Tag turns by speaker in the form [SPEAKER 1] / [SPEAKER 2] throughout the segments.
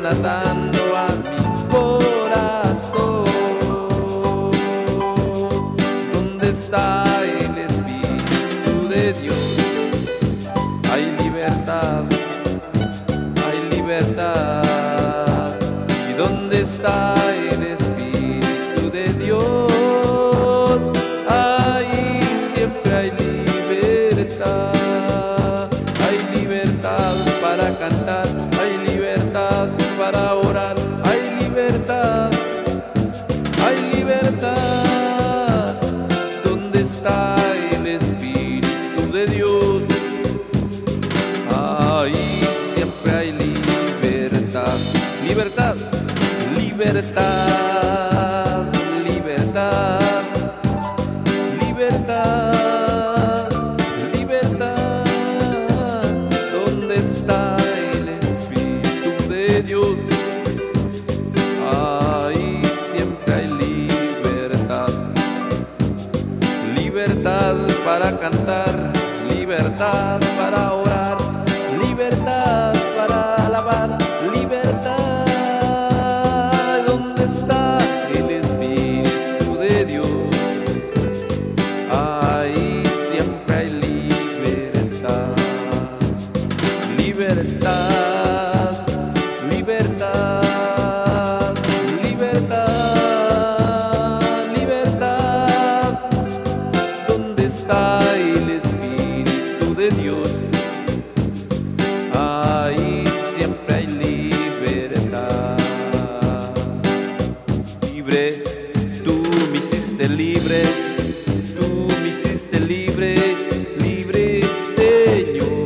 [SPEAKER 1] atando a mi corazón. ¿Dónde está el Espíritu de Dios? Hay libertad, hay libertad. ¿Y dónde está el Espíritu de Dios? Ahí siempre hay libertad. Hay libertad para cantar, hay libertad para orar, hay libertad, hay libertad. ¿Dónde está el Espíritu de Dios? Ahí siempre hay libertad, libertad, libertad, libertad, libertad, libertad. ¿Dónde está el Espíritu de Dios? Ahí siempre hay libertad, libertad para cantar, libertad para orar, libertad para alabar, libertad. ¿Dónde está el Espíritu de Dios? Ahí siempre hay libertad, libertad, libertad, libertad, libertad. ¿Dónde está el Espíritu de Dios? Ahí siempre hay libertad. Libre, tú me hiciste libre, tú me hiciste libre, libre Señor.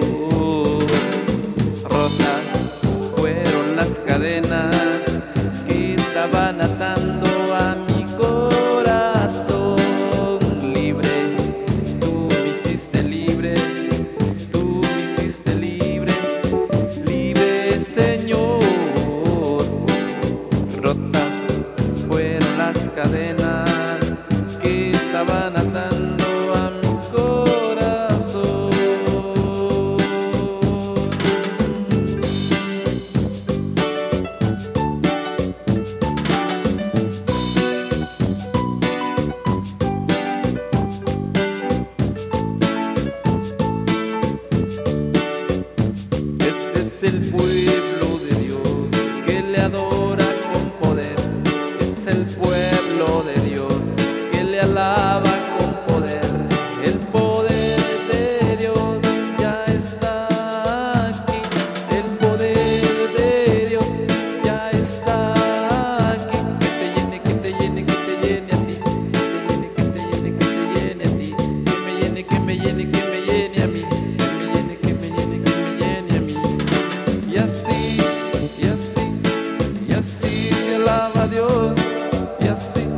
[SPEAKER 1] Rotas fueron las cadenas que estaban atando a mi corazón. Libre, tú me hiciste libre, tú me hiciste libre, libre Señor. Rotas fueron las cadenas que estaban atando a mi corazón. Este es el pueblo de Dios que le adora con poder. Es el pueblo de Dios que le alaba con poder. El poder de Dios ya está aquí. El poder de Dios ya está aquí. Que te llene, que te llene, que te llene a ti. Que te llene, que te llene, que te llene a ti. Que me llene, que me llene, que me llene a mí. Que me llene, que me llene, que me llene a mí. Y así, y así, y así se alaba a Dios. Y así,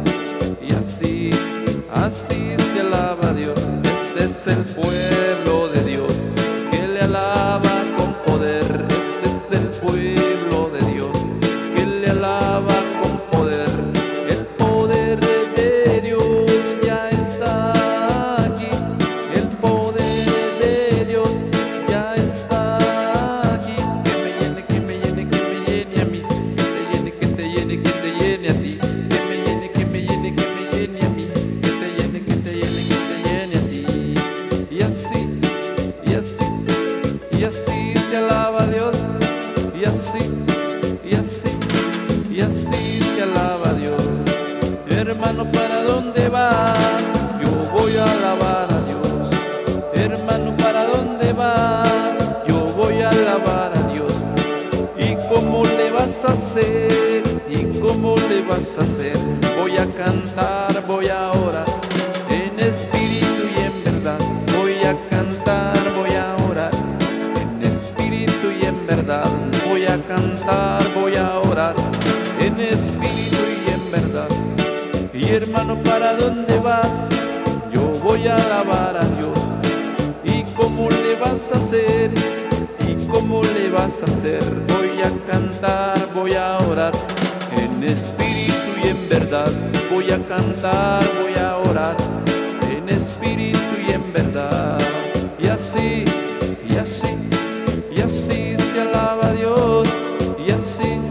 [SPEAKER 1] así se alaba a Dios. Este es el pueblo de Dios que le alaba con poder. Este es el pueblo de Dios que le alaba con poder. El poder de Dios ya está aquí. El poder de Dios ya está aquí. Que me llene, que me llene, que me llene a mí. Que te llene, que te llene, que te llene a ti. Que me llene, que me llene, que me llene a mí. Que te llene, que te llene, que te llene a ti. Y así, y así, y así se alaba a Dios. Y así, y así, y así se alaba a Dios. Hermano, ¿para dónde vas? Yo voy a alabar a Dios. Hermano, ¿para dónde vas? Yo voy a alabar a Dios. ¿Y cómo le vas a hacer? ¿Y cómo le vas a hacer? Voy a cantar, voy a orar en espíritu y en verdad. Voy a cantar, voy a orar en espíritu y en verdad. Voy a cantar, voy a orar en espíritu y en verdad. Y hermano, ¿para dónde vas? Yo voy a alabar a Dios. ¿Y cómo le vas a hacer? ¿Y cómo le vas a hacer? Voy a cantar, voy a orar en espíritu y en verdad. Voy a cantar, voy a orar en espíritu y en verdad. Y así, y así, y así se alaba a Dios. Y así,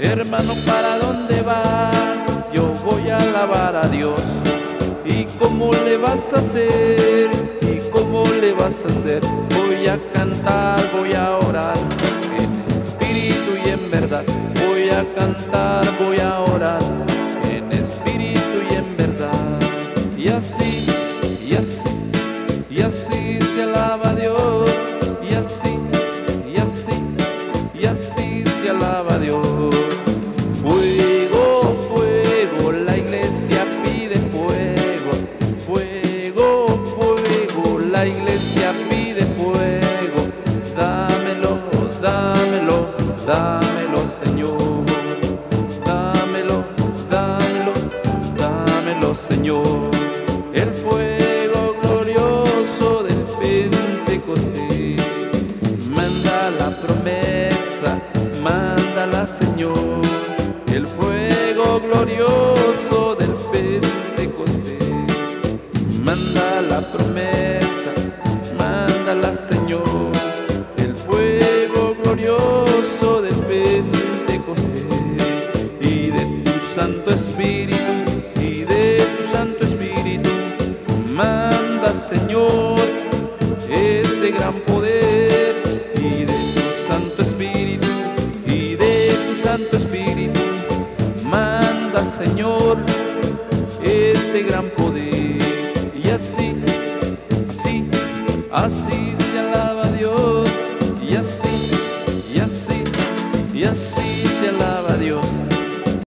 [SPEAKER 1] Hermano, ¿para dónde vas? Yo voy a alabar a Dios. ¿Y cómo le vas a hacer? ¿Y cómo le vas a hacer? Voy a cantar, voy a orar, en espíritu y en verdad. Voy a cantar, voy a orar, en espíritu y en verdad. Y así, y así, y así se alaba a Dios. Y así, y así, y así se alaba a Dios. Fuego, fuego, la iglesia pide fuego. Fuego, fuego, la iglesia pide fuego. Dámelo, dámelo, dámelo, Señor. Dámelo, dámelo, dámelo, Señor. El fuego glorioso del Pentecostés. Manda la promesa, mándala, Señor. El fuego glorioso del Pentecostés. Manda la promesa, mándala, Señor. El fuego glorioso del Pentecostés. Y de tu Santo Espíritu, y de tu Santo Espíritu, manda, Señor, este gran poder. Y de tu Santo Espíritu, y de tu Santo Espíritu, manda, Señor, este gran poder. Y así, así, así se alaba a Dios. Y así, y así, y así